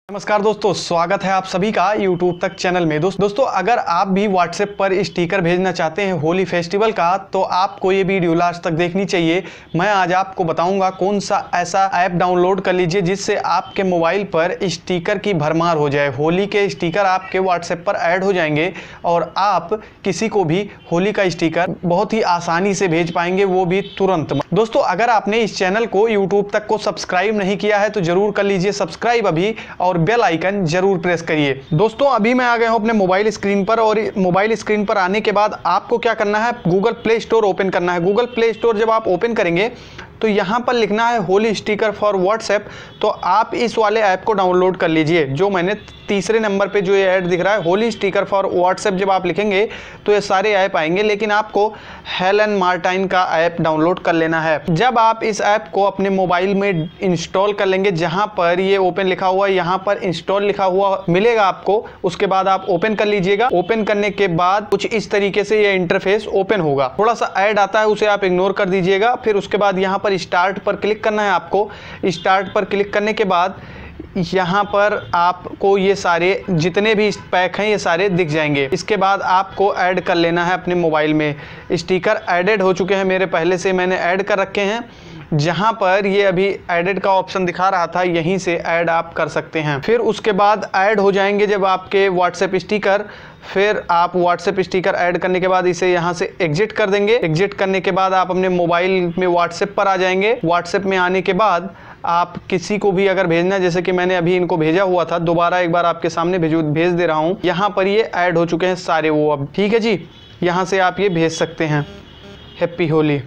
नमस्कार दोस्तों, स्वागत है आप सभी का YouTube तक चैनल में। दोस्तों अगर आप भी WhatsApp पर स्टिकर भेजना चाहते हैं होली फेस्टिवल का, तो आपको ये वीडियो लास्ट तक देखनी चाहिए। मैं आज आपको बताऊंगा कौन सा ऐसा ऐप डाउनलोड कर लीजिए जिससे आपके मोबाइल पर स्टिकर की भरमार हो जाए। होली के स्टिकर आपके WhatsApp पर ऐड हो जाएंगे और आप किसी को भी होली का स्टिकर बहुत ही आसानी से भेज पाएंगे, वो भी तुरंत। दोस्तों अगर आपने इस चैनल को YouTube तक को सब्सक्राइब नहीं किया है तो जरूर कर लीजिए सब्सक्राइब अभी, और बेल आइकन जरूर प्रेस करिए। दोस्तों अभी मैं आ गया हूं अपने मोबाइल स्क्रीन पर, और मोबाइल स्क्रीन पर आने के बाद आपको क्या करना है, गूगल प्ले स्टोर ओपन करना है। गूगल प्ले स्टोर जब आप ओपन करेंगे तो यहाँ पर लिखना है होली स्टिकर फॉर WhatsApp। तो आप इस वाले ऐप को डाउनलोड कर लीजिए, जो मैंने तीसरे नंबर पे जो ये ऐड दिख रहा है होली स्टिकर फॉर WhatsApp। जब आप लिखेंगे तो ये सारे ऐप आएंगे, लेकिन आपको हेलन मार्टिन का ऐप डाउनलोड कर लेना है। जब आप इस ऐप को अपने मोबाइल में इंस्टॉल कर लेंगे, जहाँ पर ये ओपन लिखा हुआ है यहाँ पर इंस्टॉल लिखा हुआ मिलेगा आपको, उसके बाद आप ओपन कर लीजिएगा। ओपन करने के बाद कुछ इस तरीके से ये इंटरफेस ओपन होगा। थोड़ा सा ऐड आता है, उसे आप इग्नोर कर दीजिएगा। फिर उसके बाद यहाँ पर स्टार्ट पर क्लिक करना है आपको। स्टार्ट पर क्लिक करने के बाद यहाँ पर आपको ये सारे जितने भी पैक हैं ये सारे दिख जाएंगे। इसके बाद आपको ऐड कर लेना है अपने मोबाइल में। स्टिकर ऐडेड हो चुके हैं मेरे, पहले से मैंने ऐड कर रखे हैं। जहाँ पर ये अभी एडिट का ऑप्शन दिखा रहा था, यहीं से ऐड आप कर सकते हैं। फिर उसके बाद ऐड हो जाएंगे जब आपके WhatsApp स्टिकर। फिर आप WhatsApp स्टिकर ऐड करने के बाद इसे यहाँ से एग्जिट कर देंगे। एग्जिट करने के बाद आप अपने मोबाइल में WhatsApp पर आ जाएंगे। WhatsApp में आने के बाद आप किसी को भी अगर भेजना, जैसे कि मैंने अभी इनको भेजा हुआ था, दोबारा एक बार आपके सामने भेज दे रहा हूँ। यहाँ पर ये ऐड हो चुके हैं सारे वो। अब ठीक है जी, यहाँ से आप ये भेज सकते हैं हैप्पी होली।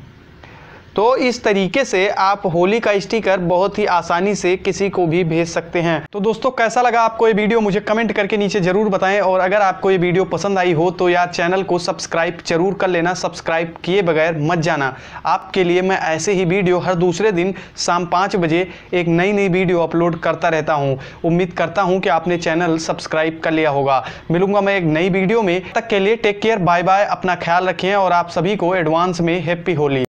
तो इस तरीके से आप होली का स्टिकर बहुत ही आसानी से किसी को भी भेज सकते हैं। तो दोस्तों कैसा लगा आपको ये वीडियो, मुझे कमेंट करके नीचे जरूर बताएं। और अगर आपको ये वीडियो पसंद आई हो तो यार चैनल को सब्सक्राइब जरूर कर लेना, सब्सक्राइब किए बगैर मत जाना। आपके लिए मैं ऐसे ही वीडियो हर दूसरे दिन शाम 5 बजे एक नई वीडियो अपलोड करता रहता हूँ। उम्मीद करता हूँ कि आपने चैनल सब्सक्राइब कर लिया होगा। मिलूंगा मैं एक नई वीडियो में, तब तक के लिए टेक केयर, बाय बाय, अपना ख्याल रखें और आप सभी को एडवांस में हैप्पी होली।